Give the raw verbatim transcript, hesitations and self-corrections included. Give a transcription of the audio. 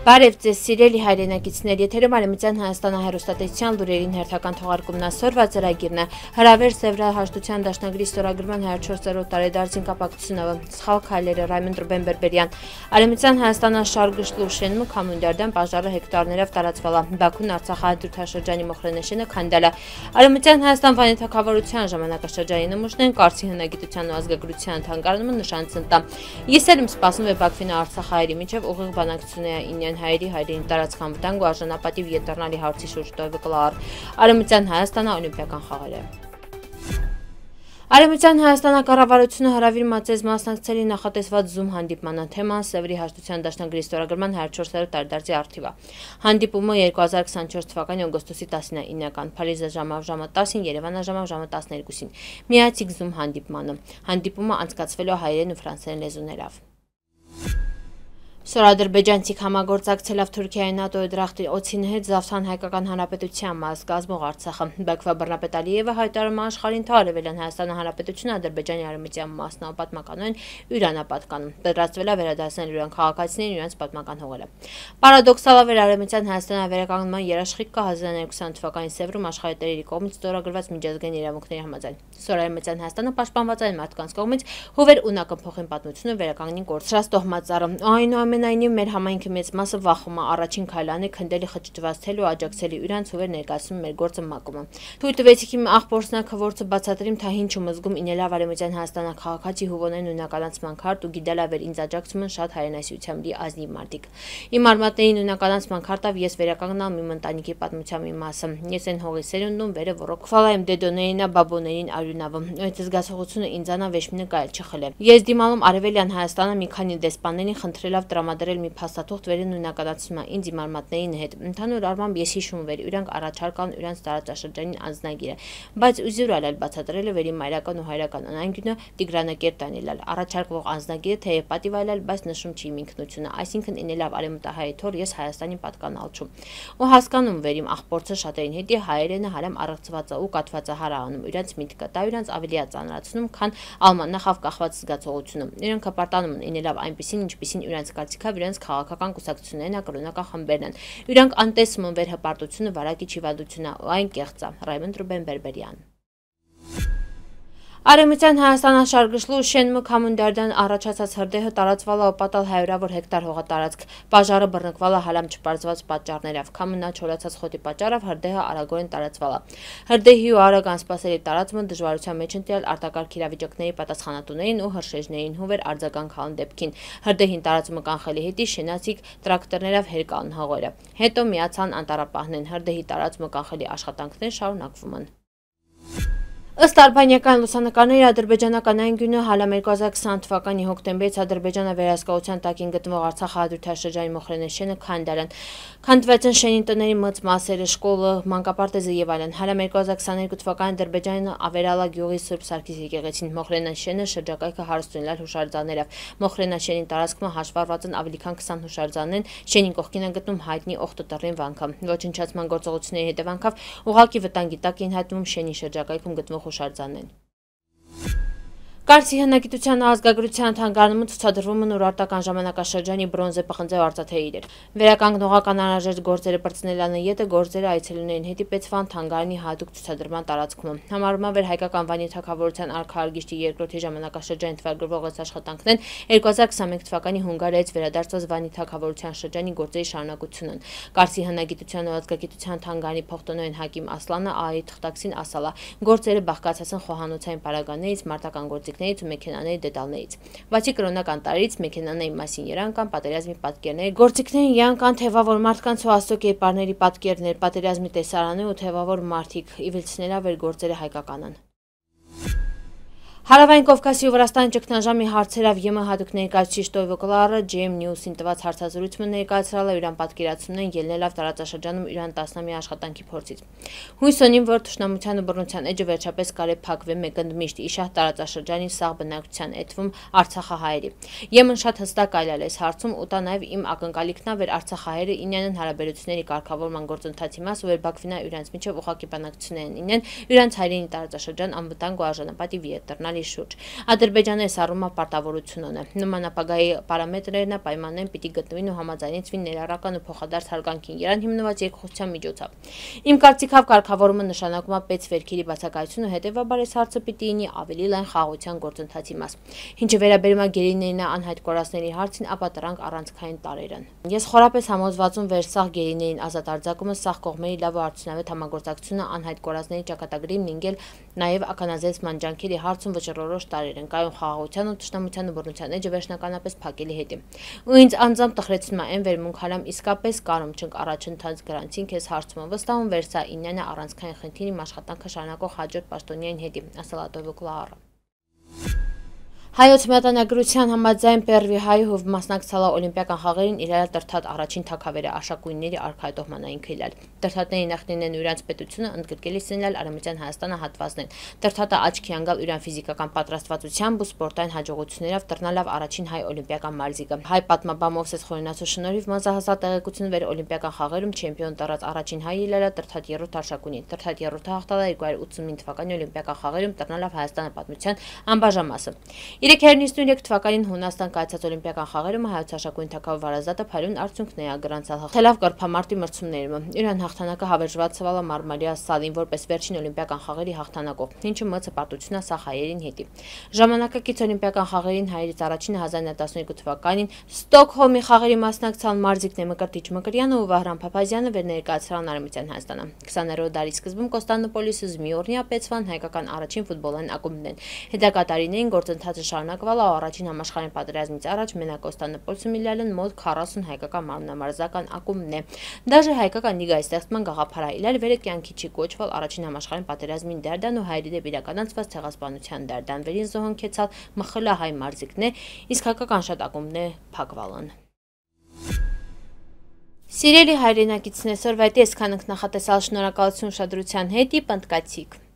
Բարև ձեզ սիրելի հայրենակիցներ, եթերում Արևմտյան Հայաստանը հեռուստատեսության լուրերին հերթական թողարկումն այսօրվա ծրագիրն է։ Հրավեր Սևրահաշտության դաշնագրի ստորագրման հինգ տարեդարձին կապակցությունով սխալ քայլերը Ռայմոն Ռուբեն-Բերբերյան։ Արևմտյան Հայաստանը շարգշլու շենմու Քամունդարդան բաժարը հեկտարներով տարածվել է։ Բաքուն Արցախահայդրութաշրջանի Մոխրենեշենը քանդել է։ Արևմտյան Հայաստան Վանի թագավորության ժամանակաշրջանի նմուշներն Կարծի հնագիտության ու ազգագրության թանգարանում նշանցն տա։ Ես եմ սպասում է Բաքվինը Արցախահայերի միջև ուղիղ բանակցությունների հայերի հայրենի տարածք անվտանգ ու արժանապատիվ ետրնալի հարցի շուրջ տոյվկլար Արևմտյան Հայաստանը օլիմպիական խաղերը։ Արևմտյան Հայաստանը կառավարությունը հրավիր մածեց մասնակցելի նախատեսված Zoom հանդիպմանը թեման Սևրի հաշտության դաշնագրի ստորագրման հինգ տարեդարձի առթիվ է։ Հանդիպումը երկու հազար քսանչորս թվականի օգոստոսի տասնինը Փարիզը ժամը ժամը տասին, Երևանը ժամը ժամը տասներկուսին։ Միացիկ Zoom հանդիպմանը։ Հանդիպումը անցկացվելու է հայերեն ու ֆրանսերեն լեզուներով։ Սորադրբեջանցիք համագործակցելով Թուրքիայի ՆԱՏՕ-ի դրախտի օցին հետ Զավթան հայկական հանրապետության մաս կազմող Արցախը Բաքվա Բռնապետ Ալիևը հայտարարում աշխարհին Արևելյան Հայաստան Հանրապետությունը Ադրբեջանի արևմտյան մասն ապատմականորեն Իրանապատկանում պատրաստվել է վերադարձնել իրան քաղաքացիներին իրենց պատմական հողերը։ Պարադոքսալավ էր Արևմտյան Հայաստանի վերականգնման երաշխիք կա հազար իննսուն ութ թվականի Սևրում աշխարհի տերերի կողմից ստորագրված միջազգային իրավունքների համաձայն։ Սորարևմտյան Հայաստանը պաշտպանված այն մարդկանց կողմից հովեր ունակմփոխին պատմությունը վերականգնին կորցրած տոհմածառը։ Այնուամենայնիվ մեր համայնքի մեծ մասը վախում է առաջին քայլանի քնդելի խճճվածելու աջակցելի իրանց հովեր ներկայացնում մեր գործը մակումը։ Թույլ տվեցիք իմ աղբորսնա քվորցը բացատրիմ թա ինչ ու մզգում ինելավ Արևմտյան Հայաստանը քաղաքացի հուվոնեն ունականացման քարտ ու գիտելավ էր ինձ աջակցում են շատ հայրենասիրությամբ լի ազնիվ մարդիկ։ Իմ արմատներին ունականացման քարտավ ես վերականգնամ իմ ընտանիքի պատմության մի մասը։ Ես են հողի սերունդում վերը որոք քվալայեմ դեդոներինա բաբոներին արյունավը։ Այդ զգացողությունը ինձանա վեշմինը կայել չխլե։ Ես դիմալում Արևելյան Հայաստանը մի քանի դեսպաններին խնդրելով տրամադրել մի փաստաթուղթ վերի նույնականացումը ինձ իմ արմատներին հետ։ Ընդհանուր առմամբ ես հիշում վեր իրանք առաջարկան իրանց տարածաշրջանին անձնագիրը, բայց ուզյուր այլ բացատրել է վերի մայրական ու հայրական անանգյունը Տիգրանակերտ անելալ։ Առաջարկվող անձնագիրը թեև պատիվ այլալ, բայց նշում չի իմ ինքնությունը, այսինքն ինելավ արևմտահայ թոր ես Հայաստանին պատկանալ չում։ Ու հասկանում վեր իմ աղբորցը շատերին հետի հայերենը հարամ առողջվածը ու կատվածը հարանում իրանց միտքը, դա իրանց ավելի ծանրացնում, քան ալմանախավ կախված զգացողությունը։ Իրանք հպարտանում են ինելավ այնպեսին, ինչպեսին իրանց կարծիքով իրենց քաղաքական կուսակցություններն կրոնական խմբերն են։ Իրանք անտեսում են վեր հպարտությունը վարակի չիվադությունը ու այն կեղծ է։ Ռայմոն Ռուբեն-Բերբերյան։ Արևմտյան Հայաստանը շարգշլու շենմու Քամունդարդան առաջացած հրդեհը տարածվալը օպատալ հարյուրավոր հեկտար հողատարածք, բաժարը բռնկվալը հալամ չպարզված պատճառներով, Քամունա չորացած խոտի պատճառով հրդեհը արագորեն տարածվալը։ Հրդեհի ու արագ անսպասելի տարածումը դժվարության մեջ ընտրել արտակարգ իրավիճակների պատասխանատուներին ու հրշեջներին հովեր արձագանքալն դեպքին։ Հրդեհին տարածումը կանխելի հետի շենացիկ տրակտորներով հերկան հողերը։ Հետո միացան անտառապահներն, հրդեհի տարածումը կանխելի աշխատանքներ շարունակվում են։ Ըստ արբանյական լուսանկարների ադրբեջանական այնգյունը հալամ երկու հազար քսան թվականի հոկտեմբերից Ադրբեջանը վերահսկողության տակին գտնվող Արցախահայդրութաշրջանի Մոխրենեշենը քանդել են։ Քանդված են շենի տների մեծ մասերը, շկոլը, մանկապարտեզը եւ այլն։ Հալամ երկու հազար քսաներկու թվականի Ադրբեջանը ավերալա գյուղի Սուրբ Սարգիս եկեղեցին Մոխրենեշենը շրջակայքը հարստունյալ հուշարձաններով։ Մոխրենեշենի տարածքում հաշվառված են ավելի քան քսան հուշարձաններ, շենի կողքին է գտնում հայտնի Օխտոտռին վանքը։ Ոչնչացման գործողությունների հետևանքով ուղղակի վտանգի տակ են հայտնվում շենի շրջակայքում գտնվող հուշարձաններ։ Կարծի հնագիտության ազգագրության թանգարանում ցուցադրվում են ուրարտական ժամանակաշրջանի բրոնզե պղնձե արծաթեյրեր։ Վերականգնողական անհրաժեշտ գործերը բրցնելան յետը գործերը այցելուներին հետի Պետսվան թանգարանի հատուկ ցուցադրման տարածքում։ Համարվում է հայկական Վանի թագավորության արքայարգիչի երկրորդի ժամանակաշրջանի թվագրվող այս աշխատանքներն երկու հազար քսանմեկ թվականի Հունգարիայից վերադարձած Վանի թագավորության շրջանի գործերի շարունակությունն են։ Կարծի հնագիտության ու ազգագիտության թանգարանի փոխտնօրեն Հակիմ Ասլանը ԱԱՀ թղթակցին ասալա. գործերը բաղկացած են խոհանոցային պարագաներից, մարտական գործիքներից ու մեքենաների դետալներից։ Բացի կրոնական տարրից մեքենաների մասին երանգ կան պատերազմի պատկերներ, գործիքների յան կան թևավոր մարդկանց ու աստծո կերպարների պատկերներ, պատերազմի տեսարաններ ու թևավոր մարդիկ, իվիլցնելով էր գործերը հայկական են։ Հարավային Կովկասի ու Վրաստանի ճգնաժամի հարցերով ԵՄ հատուկ ներկայացուցիչ Տոյվկլարը Ջի Էմ Նյուզին տված հարցազրույցում ներկայացրել է իրան պատկերացումներն ելնելով տարածաշրջանում իրան տասնամյա աշխատանքի փորձից։ Հույս ունիմ, որ թշնամության ու բռնության էջը վերջապես կարե փակվի մեկընդմիշտ իշահ տարածաշրջանի սաղ բնակչության էթվում արցախահայերի։ ԵՄ-ն շատ հստակ այլել է հարցում ու տա նաև իմ ակնկալիքն է վեր արցախահայերը ինեն հարաբերությունների կարգավորման գործընթացի մաս ու վեր Բաքվինա իրանց միջև ուղղակի բանակցություններ ինեն իրանց հայրենի տարածաշրջան անվտանգ ու արժանապատիվ ետրնալի գաղափարի շուրջ։ Ադրբեջանը այս առումով պարտավորություն ունի։ Նման ապագայի պարամետրերն պայմաններն պիտի գտնվին ու համաձայնեցվին ներառական ու փոխադարձ հարգանքին երան հիմնված երկխոսության միջոցով։ Իմ կարծիքով կարգավորումը նշանակում է պետ-վերքերի բացակայությունը, հետևաբար այս հարցը պիտի լինի ավելի լայն խաղաղության գործընթացի մաս։ Ինչը վերաբերում է գերիներին անհայտ կորածների հարցին, ապա դրանք առանցքային տարրեր են։ Ես խորապես համոզված եմ, որ սաղ գերիներին ազատ արձակումը, սաղ կողմերի լավ ու արդյունավետ համագործակցությունը անհայտ կորածների ճակատագրին լինել նաև ականազերծման ջանքերի հարցում վճռորոշ տարրեր են, կայուն խաղաղության ու թշնամության ու բռնության էջը վերջնականապես փակելի հետի։ Ու ինձ անձամբ տխրեցնում է այն վերմունք հալամ իսկապես կարում չենք առաջընթաց գրանցին քեզ հարցում եմ, վստահում վերսա ինյանը առանցքային խնդիր իմ աշխատանքը շարունակող հաջորդ պաշտոնյային հետի, ասել Ատովուկլաառը։ Հայոց մատանագրության համաձայն Պերվի Հայհով մասնակցել օլիմպիական խաղերին իրարել տրթատ առաջին թագավերը աշակույնների արքայդողմանային քիլալ։ Տրթատների նախնիներն ու իրանց պետությունը ընդգրկելի սննել Արևմտյան Հայաստանը հատվածներն։ Տրթատը աչքի անգալ իրան ֆիզիկական պատրաստվածությամբ ու սպորտային հաջողություններով տրնալավ առաջին հայ օլիմպիական մարզիկը։ Հայ պատմաբան Մովսես Խորենացու շնորհիվ մազահասալ տեղեկություն վեր օլիմպիական խաղերում չեմպիոն տարած առաջին հայ իլելը տրթատ երրորդ աշակույնին։ Տրթատ երրորդը հաղթել է երկու հազար ութսունինը թվականի օլիմպիական խաղերում տրնալավ Հայաստանը պատմության անբաժանմասը։ երեք հազար նիստիններեք թվականին Հունաստան կայացած օլիմպիական խաղերում հայոց աշակույն թագավոր Վարազդատը փայլուն արդյունքներ է գրանցել, հաղթելով կրփամարտի մրցումներում։ Իրան հաղթանակը հավերժված ելավ Մարմարիա Սալին որպես վերջին օլիմպիական խաղերի հաղթանակով, ինչը մցը պարտություն է սաղ հայերին հետի։ Ժամանակակից օլիմպիական խաղերին հայերից առաջինը հազար նոց տասնյոթ թվականին Ստոկհոլմի խաղերի մասնակցան Մարզիկ Նեմկրտիչ Մկրյանը ու Վահրամ Փափազյանը վեր ներկայացրան Արևմտյան Հայաստանը։ քսաներորդ դարի սկզբում Կոստանդնուպոլիսը Զմիորնիա Պեցվան հայկական առաջին ֆուտբոլային ակումբն են։ Հետագա տարիներին գործընթացը շարունակվել է առաջին համաշխարհային պատերազմից առաջ մենակ Կոստանդնուպոլիսում իլալն մոտ քառասուն հայկական մարմնամարզական ակումբն է։ Դաժե հայկական լիգայի ստեղծման գաղափարը իլալ վերը կյանքի չի կոչվել առաջին համաշխարհային պատերազմին դարդան ու հայերի դեպ իրականացված ցեղասպանության դարդան վերին զոհոնքեցալ մխլա հայ մարզիկն է, իսկ հայկական շատ ակումբն է փակվալն։ Սիրելի հայրենակիցներ, սորվայտի այսքան ենք նախատեսալ, շնորհակալություն ուշադրության հետ, պնդկացիք։